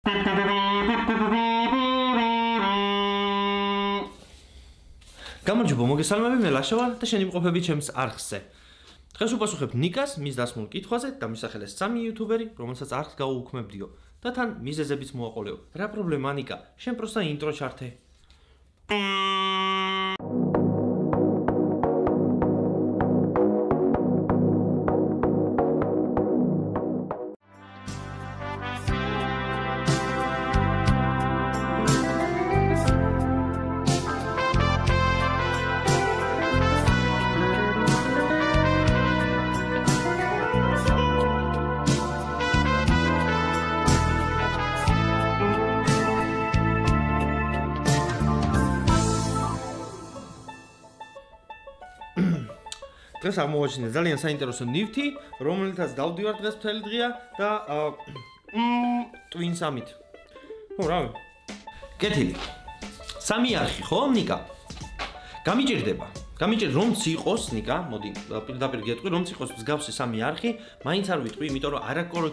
გამარჯობა, მოგესალმები, მე ლაშა ვარ და შენი მყოფები ჩემს არხზე. დღეს უპასუხებ ნიკას მის დასმულ კითხვაზე და მისახელეს სამი იუთუბერი, რომელსაც არხს გაუუქმებდიო და თან მიზეზებიც მოაყოლეო. რა პრობლემა ნიკა? შენ პროსტა ინტრო ჩართე. დღეს აღმოაჩინე ძალიან საინტერესო ნივთი, რომელთაც დავდივარ დღეს მთელი დღეა და Twin Summit. ხო, რავი. კეთილი. სამი არხი, ხო, ნიკა? გამიჭირდება. რომც იყოს, ნიკა, მოდი, პირდაპირ გეტყვი, რომც იყოს მსგავსი სამი არხი, მაინც არ ვიტყვი, იმიტომ რომ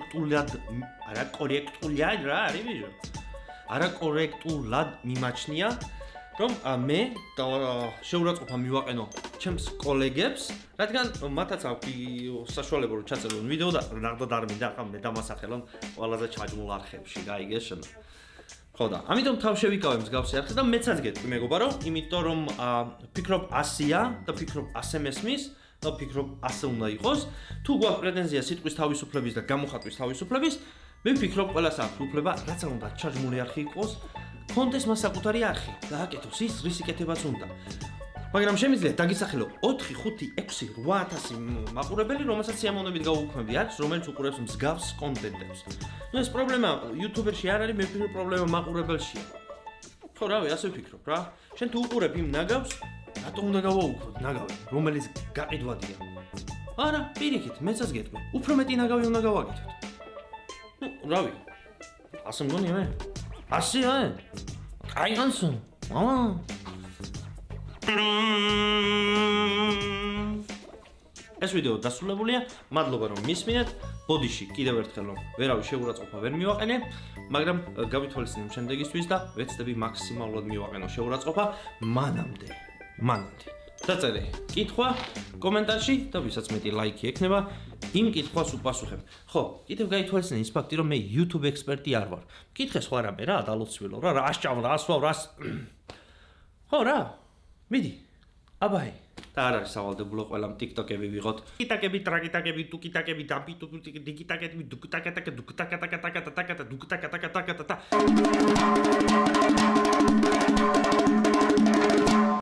არაკორექტულად მიმაჩნია, რომ მე შეურაცხყოფა მივაყენო ჩემს კოლეგებს, რადგან მათაც აქვს საშუალება რომ ჩაწერონ ვიდეო და ნახდოდ არ მინდა ახლა მე დამასახელონ ყველაზე ჩაჯმულ არხებში, გაიგე შენ. ხო და ამიტომ თავ შევიკავე მსგავსი არხი და მეცაც გეტყვი მეგობარო, იმიტომ რომ ფიქრობ 100-ია და ფიქრობ 100 მესმის და ფიქრობ 100 უნდა იყოს. თუ გვაქვს პრეტენზია სიტყვის თავისუფლების და გამოხატვის თავისუფლების, მე ვფიქრობ ყველას აქვს უფლება, რაც არ უნდა ჩაჯმული არხი იყოს. კონდეს მას საკუთარი არხი, გააკეთოს ის, რის იკეთებაც უნდა. მაგრამ შემიძლია დაგისახელო 4, 5, 6, 8000 მაყურებელი, რომელსაც სიამოვნებით გაუუქმებდი არხს, რომელიც უყურებს მსგავს კონტენტებს. ნუ ეს პრობლემა იუთუბერში არ არის, მე ვფიქრობ პრობლემა მაყურებელშია. ხო, რავი, ასე ვფიქრობ რა. შენ თუ უყურებ იმ ნაგავს, რატომ უნდა გავაუქმოთ ნაგავი, რომელიც გაყიდვადია? არა, პირიქით, მეცაც გეტყვი. უფრო მეტი ნაგავი უნდა გავაკეთოთ. ნუ, რავი. ასე მგონია მე? ასეა? კაიგანსო. ეს ვიდეო დასრულებულია. მადლობა რომ მისმინეთ. ბოდიში კიდევ ერთხელ რომ ვერავის შეურაცხყოფა ვერ მივაყენე, მაგრამ გავითვალისწინებ შემდეგისთვის და ვეცდები მაქსიმალურად მივაყენო შეურაცხყოფა მანამდე. დაწერე კითხვა კომენტარში და ვისაც მეტი ლაიქი ექნება, იმ კითხვას უპასუხებ. ხო, კიდევ გაითვალისწინე ის ფაქტი, რომ მე YouTube ექსპერტი არ ვარ. კითხე სხვა რამე რა, დალოცვილო რა, რას ჭამ, რას ვავ, რას. ხო რა, მიდი. აბაი. და არ არის სავალდებულო ყველამ TikTok-ები ვიღოთ. TikTok-ები, ტრაკიტაკები, ტუკიტაკები, დიკიტაკები, დუკიტაკატაკა, დუკიტაკატაკა, დუკიტაკატაკა.